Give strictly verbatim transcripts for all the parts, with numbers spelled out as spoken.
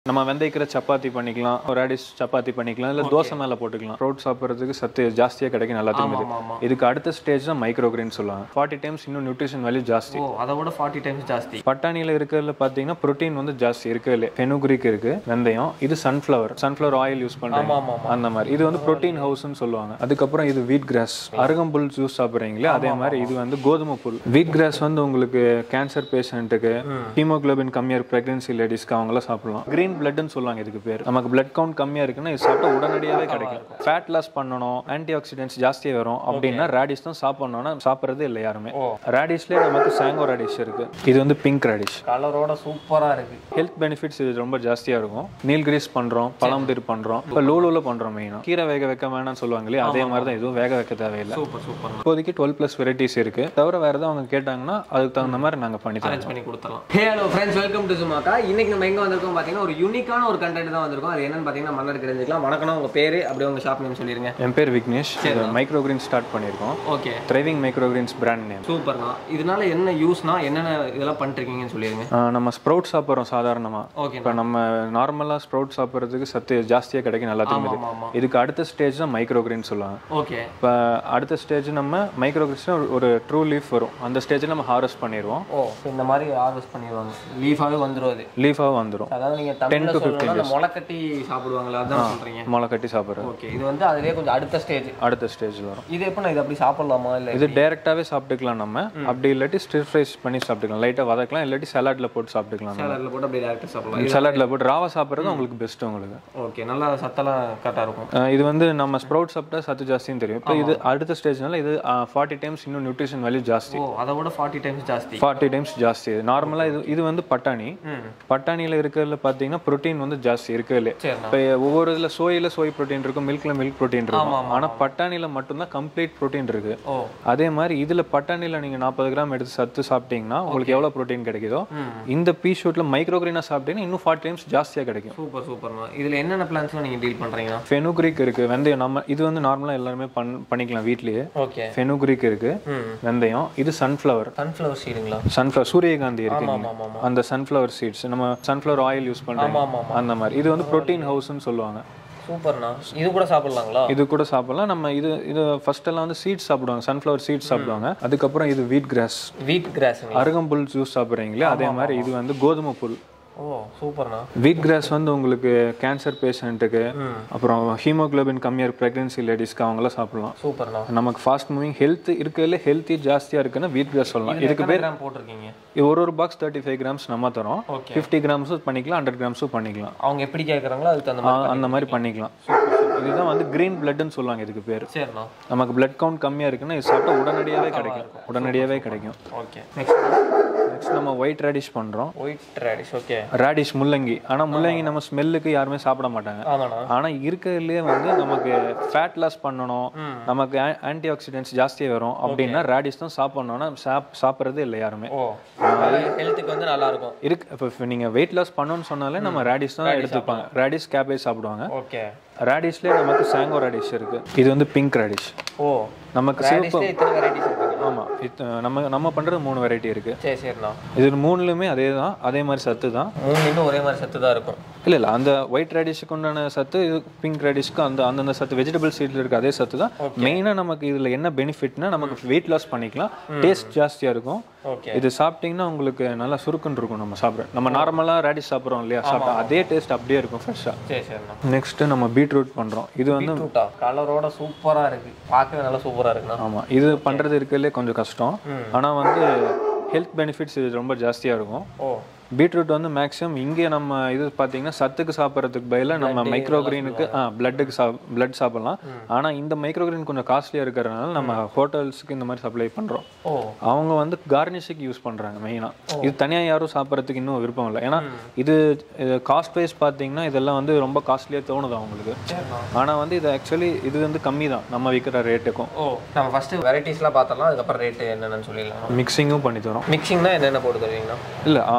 நம்ம வெந்தயக்கீரை சப்பாத்தி பண்ணிக்கலாம், ஒரு ராடிஷ் சப்பாத்தி பண்ணிக்கலாம், இல்ல தோசை மேல போட்டுக்கலாம். ஸ்ப்ரவுட் சாப்பிடுறதுக்கு சத்து ஜாஸ்தியா கிடைக்கும் எல்லாத்துக்குமே. இதுக்கு அடுத்த ஸ்டேஜ் தான் மைக்ரோ கிரெயின் சொல்லுவாங்க. ஃபார்ட்டி டைம்ஸ் இன்னும் நியூட்ரிஷன் வேல்யூ ஜாஸ்தி. ஓ அதை விட ஃபார்ட்டி டைம்ஸ் ஜாஸ்தி. பட்டாணியில இருக்கிறதுல பாத்தீங்கன்னா புரோட்டீன் வந்து ஜாஸ்தி இருக்குல்ல. ஃபெனுக்ரிக் இருக்கு, வெந்தயம், இது சன்ஃப்ளவர் சன்ஃப்ளவர் ஆயில் யூஸ் பண்றாங்க அந்த மாதிரி. இது வந்து புரோட்டீன் ஹவுஸ்னு சொல்லுவாங்க. அதுக்கப்புறம் இது வீட் கிராஸ், அருகம்புல் ஜூஸ் சாப்பிடுறீங்களே அதே மாதிரி இது வந்து கோதுமை புல். வீட் கிராஸ் வந்து உங்களுக்கு கேன்சர் பேஷண்ட்டுக்கு, ஹீமோகுளோபின் கம்மியா இருக்கு பிரெக்னன்சி லேடிஸ்க்கு அவங்களாம் சாப்பிடலாம். கிரீன் பிளட்னு சொல்லுவாங்க இதுக்கு பேர். நமக்கு பிளட் கவுண்ட் கம்மியா இருக்குன்னா இது சாப்பிட்டா உடனடியாவே கிடைக்கும். ஃபேட் லாஸ் பண்ணணும், ஆன்டி ஆக்சிடென்ட்ஸ் ஜாஸ்தியா வரும் அப்படின்னா ராடிஷ் தான் சாப்பிடணும்னா சாப்பிட்றதே இல்லை யாருமே. ராடிஷ்லேயே நமக்கு சாங்கோ ராடிஷ் இருக்கு. இது வந்து பிங்க் ராடிஷ், கலரோட சூப்பரா இருக்கு. ஹெல்த் பெனிஃபிட்ஸ் இது ரொம்ப ஜாஸ்தியா இருக்கும். நீல்கிரீஸ் பண்றோம், பழமுதிர் பண்றோம், இப்போ லூலூல பண்றோம். மெயினா கீரை வேக வைக்க வேணாம்னு சொல்லுவாங்க இல்லையா, அதே மாதிரி தான் இதுவும் வேக வைக்க தேவையில்லை. Super super. இப்போதைக்கு டுவெல் பிளஸ் வெரைட்டிஸ் இருக்கு. தவிர வேற ஏதாவது அவங்க கேட்டாங்கன்னா அதுக்கு தகுந்த மாதிரி நாங்க பண்ணி அரேஞ்ச் பண்ணி கொடுத்துடலாம். Hey hello friends, welcome to சுமாக்கா. இன்னைக்கு நம்ம எங்க வந்திருக்கோம் பாத்தீங்கன்னா ஒரு யூனிக்கான ஒரு கண்டென்ட் தான் வந்திருக்கோம். அது என்னன்னு பாத்தீங்கன்னா மன்னர் தெரிஞ்சுக்கலாம். வணக்கம், உங்க பேரு அப்படியே உங்க ஷாப் நேம் சொல்லிருங்க. என் பேர் விக்னேஷ். மைக்ரோ கிரீன் ஸ்டார்ட் பண்ணிருக்கோம். Okay, thriving micro greens brand name. சூப்பர்ண்ணா. இதனால என்ன யூஸ்னா, என்னென்ன இதெல்லாம் பண்ணிருக்கீங்கன்னு சொல்லிருங்க. நம்ம ஸ்ப்ரவுட் சாப்பிட்றோம் சாதாரணமா. ஓகே, இப்போ நம்ம நார்மலா ஸ்ப்ரவுட் சாப்பிட்றதுக்கு சத்து ஜாஸ்தியா கிடைக்கும் எல்லாத்துக்குமே. இதுக்கு அடுத்த ஸ்டேஜ் தான் மைக்ரோ கிரீன் சொல்லுவாங்க. ஓகே, இப்போ அடுத்த ஸ்டேஜ் நம்ம மைக்ரோ கிரீன்ஸ் ஒரு ட்ரூ லீஃப் வரும். அந்த ஸ்டேஜ்ல நம்ம ஹார்வெஸ்ட் பண்ணிடுவோம். ஓ இந்த மாதிரி ஹார்வெஸ்ட் பண்ணிடுவாங்க. லீஃபாவே வந்துரும். அது லீஃபாவே வந்துரும். அதாவது நீங்க தமிழ்ல சொல்லணும்னா முளைக்கட்டி சாப்பிடுவாங்களா, அதான் சொல்றீங்க. முளை கட்டி சாப்பிடுறது. ஓகே, இது வந்து அதுலயே கொஞ்சம் அடுத்த ஸ்டேஜ். அடுத்த ஸ்டேஜ்ல வரும். இது எப்ப நான் இது அப்படி சாப்பிடலாமா இல்ல இது டைரக்டாவே சாப்பிட்டுக்கலாம். நம்ம அப்படி இல்லாட்டி ஸ்டிர் ஃப்ரைஸ் பண்ணி சாப்பிட்டுக்கலாம். லைட்டா வதக்கலாம், இல்லாட்டி சலாட்ல போட்டு சாப்பிட்டுக்கலாம். சலாட்ல போட்டு அப்படியே டைரக்டா சாப்பிடலாம். சலாட்ல போட்டு ராவா சாப்பிடுறது உங்களுக்கு பெஸ்ட் உங்களுக்கு. ஓகே, நல்லா சத்தெல்லாம் கரெக்டா இருக்கும். இது வந்து நம்ம ஸ்ப்ரவுட் சாப்பிட்டா சத்து ஜாஸ்தின்னு தெரியும். இப்போ இது அடுத்த ஸ்டேஜ்னால இது ஃபார்ட்டி டைம்ஸ் இன்னும் நியூட்ரிஷன் வேல்யூ ஜாஸ்தி. ஓ அதை விட ஃபார்ட்டி டைம்ஸ் ஜாஸ்தி. ஃபார்ட்டி டைம்ஸ் ஜாஸ்தி. நார்மலா இது இது வந்து பட்டாணி. பட்டாணியில இருக்கிறதுல பாத்தீங்கன்னா புரோட்டீன் வந்து ஜாஸ்தி இருக்குல்ல. இப்போ ஒவ்வொரு இதுல சோயில சோய் புரோட்டீன் இருக்கும், மில்க்ல மில்க் புரோட்டீன் இருக்கும். ஆனா பட்டாணியில மட்டும்தான் கம்ப்ளீட் புரோட்டீன் இருக்கு. அதே மாதிரி இதுல பட்டாணியில நீங்க நாற்பது கிராம் எடுத்து சத்து சாப்பிட்டீங்கன்னா உங்களுக்கு எவ்வளவு புரோட்டீன் கிடைக்குதோ இந்த பீ ஷூட்ல மைக்ரோ கிரீனா சாப்பிட்டீங்கன்னா இன்னும் ஃபார்ட்டி டைம்ஸ் ஜாஸ்தியா கிடைக்கும். Super super. இதுல என்னென்ன பிளான்ஸ்லாம் நீங்க டீல் பண்றீங்க? ஃபெனுக்ரிக் இருக்கு, வெந்தயம். நம்ம இது வந்து நார்மலா எல்லாருமே பண்ணிக்கலாம் வீட்லயே. ஓகே, ஃபெனுக்ரிக் இருக்கு, வெந்தயம், இது சன்ஃப்ளவர். சன்ஃப்ளவர் சீடுங்களா? சன்ஃப்ளவர் சூரியகாந்தி இருக்கு, அந்த சன்ஃப்ளவர் சீட்ஸ். நம்ம சன்ஃப்ளவர் ஆயில் யூஸ் பண்றோம் அந்த மாதிரி. இது வந்து புரோட்டீன் ஹவுஸ்னு சொல்லுவாங்க. சூப்பர்ண்ணா. இது கூட சாப்பிடலாங்களா? இது கூட சாப்பிடலாம். நம்ம இது இது ஃபர்ஸ்ட் எல்லாம் வந்து சீட்ஸ் சாப்பிடுவாங்க, சன்ஃப்ளவர் சீட்ஸ் சாப்பிடுவாங்க. அதுக்கப்புறம் இது வீட் கிராஸ். வீட் கிராஸ், அருகம்புல் ஜூஸ் சாப்பிடுறீங்களே அதே மாதிரி இது வந்து கோதுமை புல். ஓ சூப்பர்ண்ணா. வீட் கிராஸ் வந்து உங்களுக்கு கேன்சர் பேஷண்ட்டுக்கு, அப்புறம் ஹீமோகுளோபின் கம்மியா இருக்கு பிரெக்னன்சி லேடிஸ்க்கு அவங்களாம் சாப்பிடலாம். சூப்பர்ண்ணா. நமக்கு ஃபாஸ்ட் மூவிங் ஹெல்த் இருக்கிறதுல ஹெல்த்தி ஜாஸ்தியா இருக்குன்னா வீட் கிராஸ் சொல்லலாம். இதுக்கு பேர் போட்டிருக்கீங்க. இது ஒரு ஒரு பாக்ஸ் தேர்ட்டி ஃபைவ் கிராம்ஸ் நம்ம தரோம். ஃபிஃப்டி கிராம்ஸும் பண்ணிக்கலாம், ஹண்ட்ரட் கிராம்ஸும் பண்ணிக்கலாம். அவங்க எப்படி கேட்குறாங்களோ அதுக்கு அந்த மாதிரி அந்த மாதிரி பண்ணிக்கலாம். இதுதான் வந்து கிரீன் பிளட்னு சொல்லுவாங்க இதுக்கு பேர். சரிண்ணா. நமக்கு பிளட் கவுண்ட் கம்மியா இருக்குன்னா இது சாப்பிட்டா உடனடியாவே கிடைக்கும். உடனடியாவே கிடைக்கும். ஓகே, நெக்ஸ்ட் நெக்ஸ்ட் நம்ம ஒயிட் ராடிஷ் பண்றோம். White radish. ஓகே, ராடிஷ் முள்ளங்கி. ஆனா முள்ளங்கி நம்ம ஸ்மெல்லுக்கு யாருமே சாப்பிட மாட்டாங்க. ஆனா இருக்கிறதுலயே வந்து நமக்கு ஃபேட் லாஸ் பண்ணணும், நமக்கு ஆன்டி ஆக்சிடென்ட்ஸ் ஜாஸ்தியா வரும் அப்படின்னா ராடிஷ் தான் சாப்பிடணும்னா சாப்பிட்றதே இல்லை யாருமே. ஹெல்த்துக்கு வந்து நல்லா இருக்கும் இருக்கு. இப்போ நீங்க வெயிட் லாஸ் பண்ணணும்னு சொன்னாலே நம்ம ராடிஷ் தான் எடுத்துப்பாங்க. ராடிஷ், கேபேஜ் சாப்பிடுவாங்க. ஓகே, ராடிஷ்லேயே நமக்கு சாங்கோ ராடிஷ் இருக்கு. இது வந்து பிங்க் ராடிஷ். ஓ நமக்கு சிவப்பு. இத்தனை வெரைட்டிஸ் இருக்கு. ஆமா, நம்ம நம்ம பண்றது மூணு வெரைட்டி இருக்கு. சரி சரிண்ணா. இது மூணுலயுமே அதே தான், அதே மாதிரி சத்து தான். மூணுலயுமே ஒரே மாதிரி சத்து தான் இருக்கும். இல்ல இல்ல, அந்த ஒயிட் ராடிஷ்க்கு உண்டான சத்து, இது பிங்க் ராடிஷ்க்கு அந்த அந்தந்த சத்து வெஜிடபிள் சீட்ல இருக்க அதே சத்து தான். மெயினா நமக்கு இதுல என்ன பெனிஃபிட்னா நமக்கு வெயிட் லாஸ் பண்ணிக்கலாம், டேஸ்ட் ஜாஸ்தியா இருக்கும். இது சாப்பிட்டீங்கன்னா உங்களுக்கு நல்லா சுருக்குன்னு இருக்கும். நம்ம சாப்பிட நம்ம நார்மலா ராடிஷ் சாப்பிடுறோம் இல்லையா, சாப்பிட்டா அதே டேஸ்ட் அப்படியே இருக்கும் ஃப்ரெஷ்ஷா. சரி சரிண்ணா. நெக்ஸ்ட் நம்ம பீட்ரூட் பண்றோம். இது வந்து கலரோட சூப்பரா இருக்கு, பார்க்கவே நல்லா சூப்பரா இருக்குண்ணா. ஆமா, இது பண்றது இருக்கிறதுலே கொஞ்சம் கஷ்டம். ஆனா வந்து ஹெல்த் பெனிஃபிட்ஸ் இது ரொம்ப ஜாஸ்தியா இருக்கும். பீட்ரூட் வந்து மேக்ஸிமம் இங்கே நம்ம இது பார்த்தீங்கன்னா சத்துக்கு சாப்பிட்றதுக்கு பதிலாக நம்ம மைக்ரோ கிரீனுக்கு ஆ பிளட்டுக்கு சா பிளட் சாப்பிடலாம். ஆனால் இந்த மைக்ரோ கிரீன் கொஞ்சம் காஸ்ட்லியாக இருக்கிறதுனால நம்ம ஹோட்டல்ஸுக்கு இந்த மாதிரி சப்ளை பண்ணுறோம். அவங்க வந்து கார்னிஷுக்கு யூஸ் பண்ணுறாங்க மெயினாக. இது தனியாக யாரும் சாப்பிட்றதுக்கு இன்னும் விருப்பம் இல்லை. ஏன்னா இது காஸ்ட் வைஸ் பார்த்தீங்கன்னா இதெல்லாம் வந்து ரொம்ப காஸ்ட்லியாக தோணுது அவங்களுக்கு. ஆனால் வந்து இது ஆக்சுவலி இது வந்து கம்மி தான் நம்ம விற்கிற ரேட்டுக்கும். ஓ நம்ம ஃபஸ்ட்டு வெரைட்டிஸ்லாம் பார்த்தலாம், அதுக்கப்புறம் ரேட்டு என்னென்னு சொல்லிடலாம். மிக்சிங்கும் பண்ணி தரோம். மிக்சிங்னா என்னென்ன போட்டு தருவீங்கன்னா? இல்லை நம்ம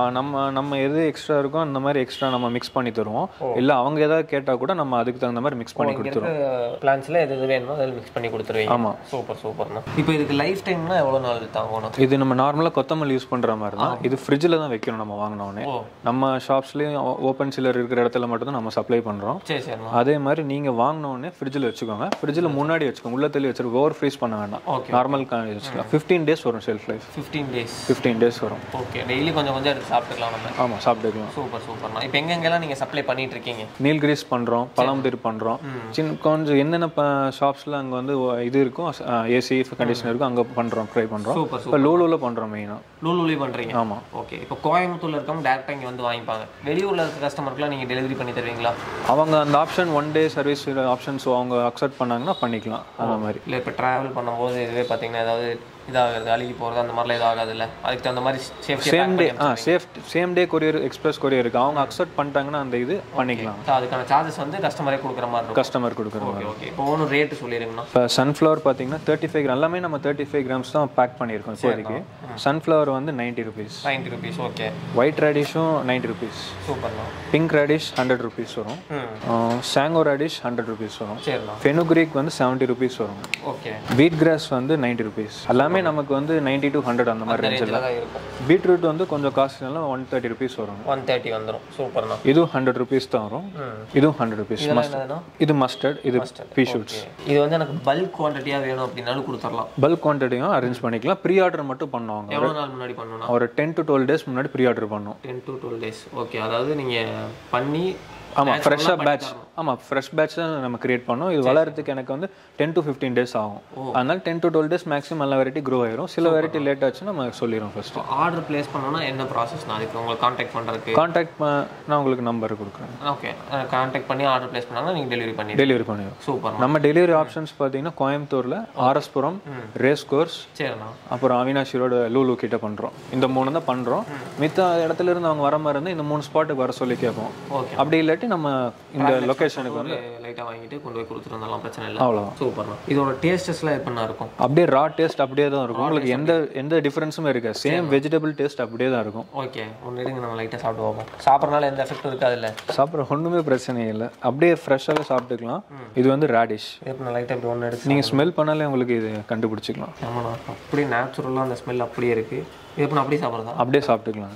நம்ம எது எக்ஸ்ட்ரா இருக்கோ அந்த மாதிரி எக்ஸ்ட்ரா நம்ம மிக்ஸ் பண்ணி தருவோம். இல்லை அவங்க ஏதாவது கேட்டால் கூட நம்ம அதுக்கு தகுந்த மாதிரி மிக்ஸ் பண்ணி கொடுத்துருவோம். பிளான்ஸில் எது எது வேணுமோ அதில் மிக்ஸ் பண்ணி கொடுத்துருவீங்க. ஆமாம், சூப்பர் சூப்பர்ண்ணா. இப்போ இதுக்கு லைஃப் டைம்னா எவ்வளோ நாள் தாங்கணும்? இது நம்ம நார்மலாக கொத்தமல்லி யூஸ் பண்ணுற மாதிரி தான். இது ஃப்ரிட்ஜில் தான் வைக்கணும். நம்ம வாங்கினோடனே நம்ம ஷாப்ஸ்லேயும் ஓப்பன் சில்லர் இருக்கிற இடத்துல மட்டும் தான் நம்ம சப்ளை பண்ணுறோம். சரி சரி. அதே மாதிரி நீங்கள் வாங்கினோடனே ஃப்ரிட்ஜில் வச்சுக்கோங்க. ஃப்ரிட்ஜில் முன்னாடி வச்சுக்கோங்க, உள்ள தள்ளி வச்சுருக்கோம். ஓவர் ஃப்ரீஸ் பண்ண வேண்டாம். நார்மல் வச்சுக்கலாம். ஃபிஃப்டீன் டேஸ் வரும் shelf life. Fifteen days fifteen days வரும். ஓகே, டெய்லி கொஞ்சம் கொஞ்சம் எடுத்து சாப்பிட்டுக்கலாம் நம்ம. ஆமாம், சாப்பிட்டுக்கலாம். சூப்பர் சூப்பர்ண்ணா. இப்போ எங்கெங்கெல்லாம் நீங்கள் சப்ளை பண்ணிட்டு இருக்கீங்க? நீல்கிரிஸ் பண்ணுறோம், பழம்புதிர் பண்ணுறோம். சின்ன கொஞ்சம் என்னென்ன ஷாப்ஸில் அங்கே வந்து இது இருக்கும், ஏசி கண்டிஷனர் இருக்கும், அங்கே பண்ணுறோம், ட்ரை பண்ணுறோம். சூப்பர். இப்போ லூலூவில் பண்ணுறோம் மெயினாக. லூலூலேயே பண்ணுறீங்க? ஆமாம். ஓகே. இப்போ கோயம்புத்தூரில் இருக்கவங்க டேரெக்டாக இங்கே வந்து வாங்கிப்பாங்க. வெளியூரில் இருக்க கஸ்டமருக்குலாம் நீங்கள் டெலிவரி பண்ணி தருவீங்களா? அவங்க அந்த option one day service options அவங்க அக்செப்ட் பண்ணாங்கன்னா பண்ணிக்கலாம். அந்த மாதிரி இல்லை இப்போ ட்ராவல் பண்ணும்போது இதுவே பார்த்தீங்கன்னா ஏதாவது இதாகிறது, அழுகி போகிறது அந்த மாதிரிலாம் எதுவும் ஆகாது இல்லை? அதுக்கு தகுந்த மாதிரி சேஃப்டி சேம் டே ஆ safe same day courier, express courier இருக்குது. அவங்க அக்செப்ட் பண்ணிட்டாங்கன்னா அந்த இது பண்ணிக்கலாம். அதுக்கான சார்ஜஸ் வந்து கஸ்டமரே கொடுக்குற மாதிரி இருக்கும். கஸ்டமர் கொடுக்குற மாதிரி. ஓகே. இப்போ ஒன்றும் ரேட்டு சொல்லிடுங்கண்ணா. இப்போ சன்ஃப்ளவர் பார்த்தீங்கன்னா தேர்ட்டி ஃபைவ் கிராம் எல்லாமே நம்ம தேர்ட்டி ஃபைவ் கிராம்ஸ் தான் பேக் பண்ணியிருக்கோம் இப்போதைக்கு. சன்ஃப்ளவர் வந்து ninety rupees. Ninety rupees. Okay. White ரேடிஷும் நைன்ட்டி ருபீஸ். சூப்பர்ண்ணா. பிங்க் ரேடிஷ் ஹண்ட்ரட் ருபீஸ் வரும். சாங்கோ ரேடிஷ் ஹண்ட்ரட் ருபீஸ் வரும். சரிண்ணா. ஃபெனுக்ரீக் வந்து செவன்ட்டி ருபீஸ் வரும். ஓகே. வீட் கிராஸ் வந்து நைன்ட்டி ருபீஸ். எல்லாமே நமக்கு வந்து நைன்ட்டி டு ஹண்ட்ரட் அந்த மாதிரி ரேஞ்சில் இருக்கும். பீட்ரூட் வந்து கொஞ்சம் காஸ்ட்லினால ஒன் தேர்ட்டி ருபீஸ் வரும். ஒன் தேர்ட்டி வந்துடும். சூப்பர்ண்ணா. இதுவும் ஹண்ட்ரட் ருபீஸ் தான் வரும். இதுவும் ஹண்ட்ரட் ருபீஸ். இது மஸ்டர்ட், இது பீ ஷூட்ஸ். இது வந்து எனக்கு பல்க் குவான்டிட்டியாக வேணும் அப்படின்னாலும் கொடுத்துடலாம். பல்க் குவான்டிட்டியும் அரேஞ்ச் பண்ணிக்கலாம். ப்ரீ ஆர்டர் மட்டும் பண்ணுவாங்க. எவ்வளோ நாள் முன்னாடி பண்ணணும்? ஒரு டென் டு டுவெல் டேஸ் முன்னாடி ப்ரீ ஆர்டர் பண்ணும். Ten to twelve days. Okay. அதாவது நீங்கள் பண்ணி ஆமாம் ஃப்ரெஷ்ஷாக பேட்ச் ஆமாம் ஃப்ரெஷ் பேட்ச் தான் நம்ம கிரியேட் பண்ணோம். இது வளர்றதுக்கு எனக்கு வந்து டென் டு ஃபிஃப்டீன் டேஸ் ஆகும். அதனால ten to twelve days maximum எல்லா வெரைட்டி க்ரோ ஆயிரும். சில வெரைட்டி லேட் ஆச்சுன்னா நம்ம சொல்லிடுவோம். ஃபர்ஸ்ட் ஆர்டர் பிளேஸ் பண்ணோன்னா என்ன ப்ராசஸ்? நான் அதுக்கு உங்களுக்கு கான்டாக்ட் பண்ணுறதுக்கு கான்டாக்ட் நான் உங்களுக்கு நம்பர் கொடுக்குறேன். ஓகே. கான்டாக்ட் பண்ணி ஆர்டர் பிளேஸ் பண்ணாங்கன்னா நீங்கள் டெலிவரி பண்ணி டெலிவரி பண்ணிடுவோம். சூப்பர். நம்ம டெலிவரி ஆப்ஷன்ஸ் பார்த்தீங்கன்னா கோயம்புத்தூரில் ஆர்எஸ்புரம், ரேஸ் கோர்ஸ், சரிண்ணா, அப்புறம் அவினாஷி ரோடு லூலு கிட்ட பண்ணுறோம். இந்த மூணு தான் பண்ணுறோம். மித்த இடத்துல இருந்து அவங்க வர மாதிரி இருந்து இந்த மூணு ஸ்பாட்டுக்கு வர சொல்லி கேட்போம். ஓகே. அப்படி இல்லாட்டி நம்ம இந்த லொகேஷனுக்கு வந்து லைட்டாக வாங்கிட்டு கொண்டு போய் கொடுத்துருந்தாலும் பிரச்சனை இல்லை. அவ்வளோதான். சூப்பர்ண்ணா. இதோட டேஸ்டஸ்லாம் எப்படின்னா இருக்கும்? அப்படியே ரா டேஸ்ட் அப்படியே தான் இருக்கும். உங்களுக்கு எந்த எந்த டிஃபரன்ஸுமே இருக்காது. சேம் வெஜிடபிள் டேஸ்ட் அப்படியே தான் இருக்கும். ஓகே. ஒன்று எடுங்க, நம்ம லைட்டாக சாப்பிட்டு பார்ப்போம். சாப்பிட்றனால எந்த எஃபெக்டும் இருக்காது இல்லை? சாப்பிட்ற ஒன்றுமே பிரச்சனை இல்லை. அப்படியே ஃப்ரெஷ்ஷாகவே சாப்பிட்டுக்கலாம். இது வந்து ரேடிஷ். இப்போ நான் லைட்டாக இப்படி ஒன்று எடுத்து நீங்கள் ஸ்மெல் பண்ணாலே உங்களுக்கு இது கண்டுபிடிச்சிக்கலாம். ஆமாண்ணா. அப்படியே நேச்சுரலாக அந்த ஸ்மெல் அப்படியே இருக்குது. இது இப்போ நான் அப்படியே சாப்பிட்றதா? அப்படியே சாப்பிட்டுக்கலாம்.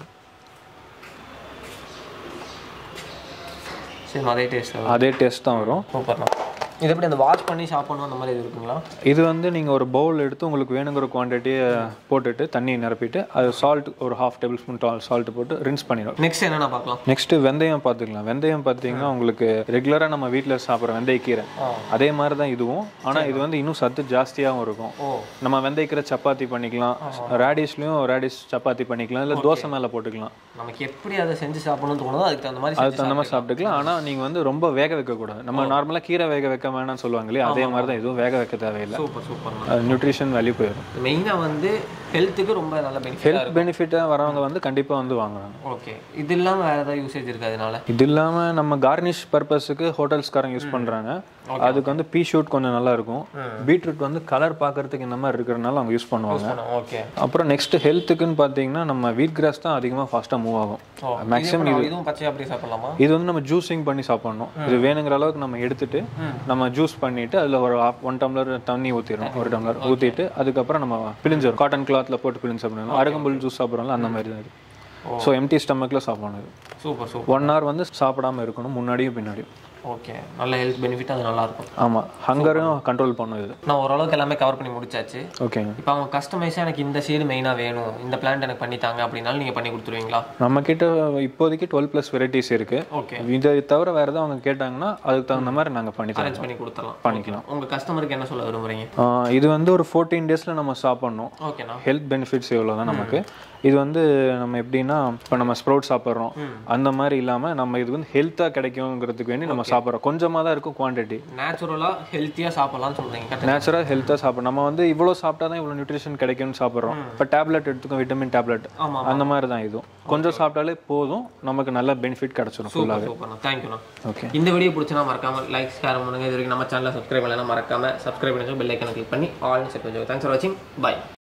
அதே டேஸ்ட் அதே டேஸ்ட் தான் வரும். சூப்பர்ண்ணா. இது எப்படி அந்த வாஷ் பண்ணி சாப்பிடணும் அந்த மாதிரி இது இருக்குங்களா? இது வந்து நீங்கள் ஒரு பவுல் எடுத்து உங்களுக்கு வேணுங்கிற குவான்டிட்டியை போட்டுட்டு தண்ணி நிரப்பிட்டு அது சால்ட் ஒரு ஹாஃப் டேபிள் ஸ்பூன் சால்ட் போட்டு ரின்ஸ் பண்ணிடும். நெக்ஸ்ட் என்னென்ன பார்க்கலாம்? நெக்ஸ்ட் வெந்தயம் பார்த்துக்கலாம். வெந்தயம் பார்த்தீங்கன்னா உங்களுக்கு ரெகுலராக நம்ம வீட்டில் சாப்பிட்ற வெந்தயக்கீரை அதே மாதிரி தான் இதுவும். ஆனால் இது வந்து இன்னும் சத்து ஜாஸ்தியாகவும் இருக்கும். நம்ம வெந்தயக்கீரை சப்பாத்தி பண்ணிக்கலாம். ரேடிஷ்லையும் ரேடிஷ் சப்பாத்தி பண்ணிக்கலாம். இல்லை தோசை மேலே போட்டுக்கலாம். நமக்கு எப்படி அதை செஞ்சு சாப்பிடணும்னு தோணுதோ அதுக்கு தகுந்த மாதிரி அதுக்கு தகுந்த மாதிரி சாப்பிட்டுக்கலாம். ஆனால் நீங்கள் வந்து ரொம்ப வேக வைக்கக்கூடாது. நம்ம நார்மலாக கீரை வேக வைக்க வேணாம்னு சொல்லுவாங்க இல்லையா, அதே மாதிரி தான் இதுவும் வேக வைக்க தேவையில்லை. Super super. நியூட்ரிஷன் வேல்யூ போயிடும். மெயினாக வந்து ஹெல்த்துக்கு ரொம்ப நல்ல பெனிஃபிட். ஹெல்த் பெனிஃபிட்டாக வரவங்க வந்து கண்டிப்பாக வந்து வாங்குறாங்க. ஓகே. இது இல்லாமல் வேறு ஏதாவது யூசேஜ் இருக்குது அதனால? இது இல்லாமல் நம்ம கார்னிஷ் பர்பஸுக்கு ஹோட்டல்ஸ்காரங்க யூஸ் பண்ணுறாங்க. அதுக்கு வந்து பீ ஷூட் கொஞ்சம் நல்லா இருக்கும். பீட்ரூட் வந்து கலர் பார்க்கறதுக்கு இந்த மாதிரி இருக்கிறதுனால அவங்க யூஸ் பண்ணுவாங்க. ஓகே. அப்புறம் நெக்ஸ்ட் ஹெல்த்துக்குன்னு பார்த்தீங்கன்னா நம்ம வீட் கிராஸ் தான் அதிகமாக ஃபாஸ்ட்டாக மூவ் ஆகும். மேக்ஸிமம் இது இதுவும் பச்சையாக அப்படியே சாப்பிடலாமா? இது வந்து நம்ம ஜூஸிங் பண்ணி சாப்பிடணும். இது வேணுங்கிற அளவுக்கு நம்ம எடுத்துட்டு நம்ம ஜூஸ் பண்ணிட்டு அதில் ஒரு ஒன் டம்ளர் தண்ணி ஊற்றிடும். ஒரு டம்ளர் ஊற்றிட்டு அதுக்கப்புறம் நம்ம பிழிஞ்சிடும். காட்டன் கிளாத்தில் போட்டு பிழிஞ்சு சாப்பிடணும். அருகம்புல் ஜூஸ் சாப்பிட்றோம்ல அந்த மாதிரி தான் இது. ஸோ எம்டி ஸ்டமக்கில் சாப்பிடணும். இது சூப்பர் சூப்பர். ஒன் ஹவர் வந்து சாப்பிடாம இருக்கணும் முன்னாடியும் பின்னாடியும். ஓகே. நல்ல ஹெல்த் பெனிஃபிட் அது நல்லா இருக்கும். ஆமாம். ஹங்கரும் கண்ட்ரோல் பண்ணும் இது. நான் ஓரளவுக்கு எல்லாமே கவர் பண்ணி முடிச்சாச்சு. ஓகேங்க. இப்போ அவங்க கஸ்டமைஸாக எனக்கு இந்த சீடு மெயினாக வேணும், இந்த பிளான்ட் எனக்கு பண்ணித்தாங்க அப்படின்னாலும் நீங்கள் பண்ணி கொடுத்துருவீங்களா? நம்ம கிட்ட இப்போதைக்கு டுவெல் ப்ளஸ் வெரைட்டிஸ் இருக்கு. ஓகே. இதை தவிர வேறு எதாவது அவங்க கேட்டாங்கன்னா அதுக்கு தகுந்த மாதிரி நாங்கள் பண்ணி அரேஞ்ச் பண்ணி கொடுத்துடலாம். பண்ணிக்கலாம். உங்கள் கஸ்டமருக்கு என்ன சொல்ல விரும்புறீங்க? இது வந்து ஒரு ஃபோர்டீன் டேஸில் நம்ம சாப்பிட்ணும். ஓகேண்ணா. ஹெல்த் பெனிஃபிட்ஸ் எவ்வளோ தான் நமக்கு. இது வந்து நம்ம எப்படின்னா இப்போ நம்ம ஸ்ப்ரவுட் சாப்பிட்றோம் அந்த மாதிரி இல்லாமல் நம்ம இது வந்து ஹெல்த்தாக கிடைக்குங்கிறதுக்கு வேண்டி நம்ம சாப்பிட்றோம். கொஞ்சமாக தான் இருக்கும் குவான்டிட்டி. நேச்சுரலாக ஹெல்த்தியாக சாப்பிடலாம்னு சொல்கிறீங்க? நேச்சுரலாக ஹெல்த்தாக சாப்பிட்றோம். நம்ம வந்து இவ்வளோ சாப்பிட்டா தான் இவ்வளோ நியூட்ரிஷன் கிடைக்கும்னு சாப்பிட்றோம். இப்போ டேப்லெட் எடுத்துக்கோ, விட்டமின் டேப்லெட் அந்த மாதிரி தான் இதுவும். கொஞ்சம் சாப்பிட்டாலே போதும், நமக்கு நல்ல பெனிஃபிட் கிடைச்சிடும் ஃபுல்லாகவே. தேங்க்யூண்ணா. ஓகே. இந்த வீடியோ பிடிச்சனா மறக்காம லைக் ஷேர் பண்ணுங்க. இது வரைக்கும் நம்ம சேனலை சப்ஸ்கிரைப் பண்ணலாம் மறக்காம சப்ஸ்கிரைப் பண்ணி பெல் ஐக்கனை கிளிக் பண்ணி ஆல் செட் வச்சுக்கோங்க. தேங்க்ஸ் ஃபார் வாட்சிங். பை.